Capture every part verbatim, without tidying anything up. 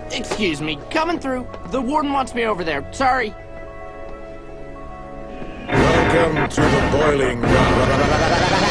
Excuse me, coming through. The warden wants me over there. Sorry. Welcome to the boiling run.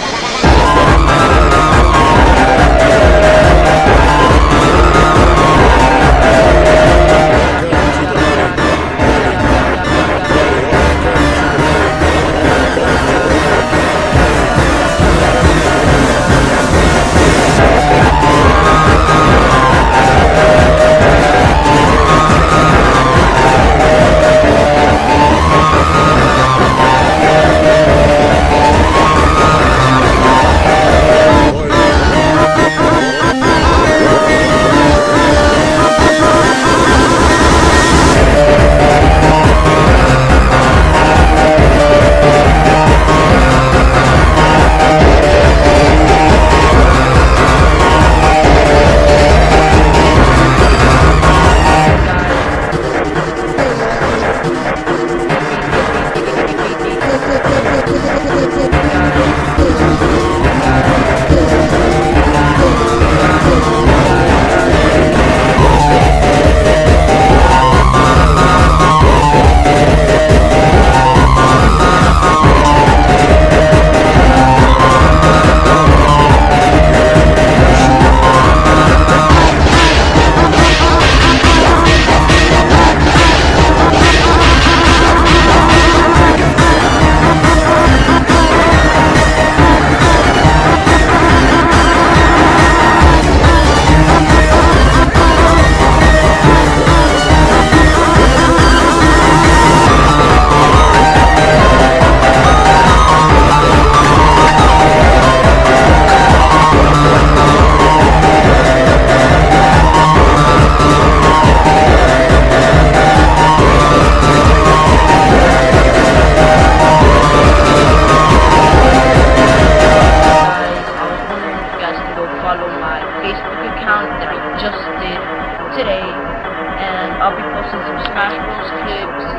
Today, and I'll be posting some Smash Bros clips